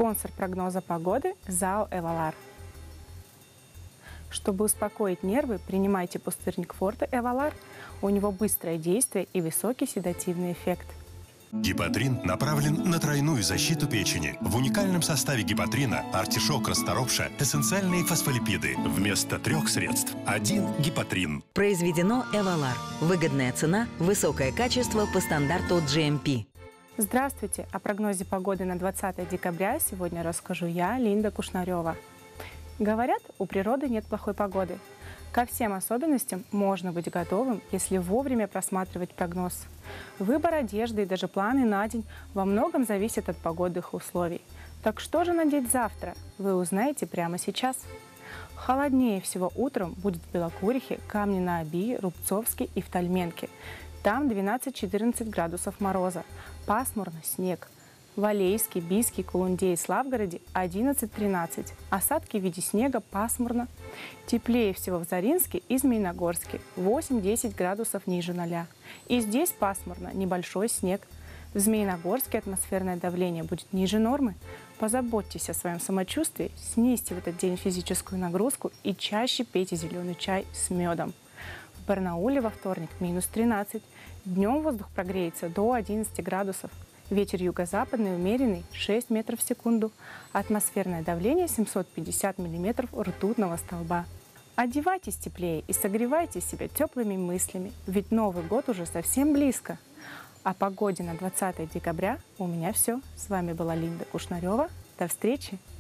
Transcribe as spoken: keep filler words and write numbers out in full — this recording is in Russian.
Спонсор прогноза погоды – ЗАО «Эвалар». Чтобы успокоить нервы, принимайте пустырник Форте «Эвалар». У него быстрое действие и высокий седативный эффект. Гепатрин направлен на тройную защиту печени. В уникальном составе гепатрина артишок, расторопша, эссенциальные фосфолипиды. Вместо трех средств – один гепатрин. Произведено «Эвалар». Выгодная цена, высокое качество по стандарту джи эм пи. Здравствуйте! О прогнозе погоды на двадцатое декабря сегодня расскажу я, Линда Кушнарева. Говорят, у природы нет плохой погоды. Ко всем особенностям можно быть готовым, если вовремя просматривать прогноз. Выбор одежды и даже планы на день во многом зависят от погодных условий. Так что же надеть завтра, вы узнаете прямо сейчас. Холоднее всего утром будет в Белокурихе, Камне-на-Оби, Рубцовске и в Тальменке. Там двенадцать-четырнадцать градусов мороза. Пасмурно, снег. В Алейске, Бийске, Кулунде и Славгороде одиннадцать-тринадцать. Осадки в виде снега, пасмурно. Теплее всего в Заринске и Змеиногорске. восемь-десять градусов ниже ноля. И здесь пасмурно, небольшой снег. В Змеиногорске атмосферное давление будет ниже нормы. Позаботьтесь о своем самочувствии, снизьте в этот день физическую нагрузку и чаще пейте зеленый чай с медом. В Барнауле во вторник минус тринадцать. Днем воздух прогреется до одиннадцати градусов. Ветер юго-западный умеренный шесть метров в секунду. Атмосферное давление семьсот пятьдесят миллиметров ртутного столба. Одевайтесь теплее и согревайте себя теплыми мыслями, ведь Новый год уже совсем близко. О погоде на двадцатое декабря у меня все. С вами была Линда Кушнарева. До встречи!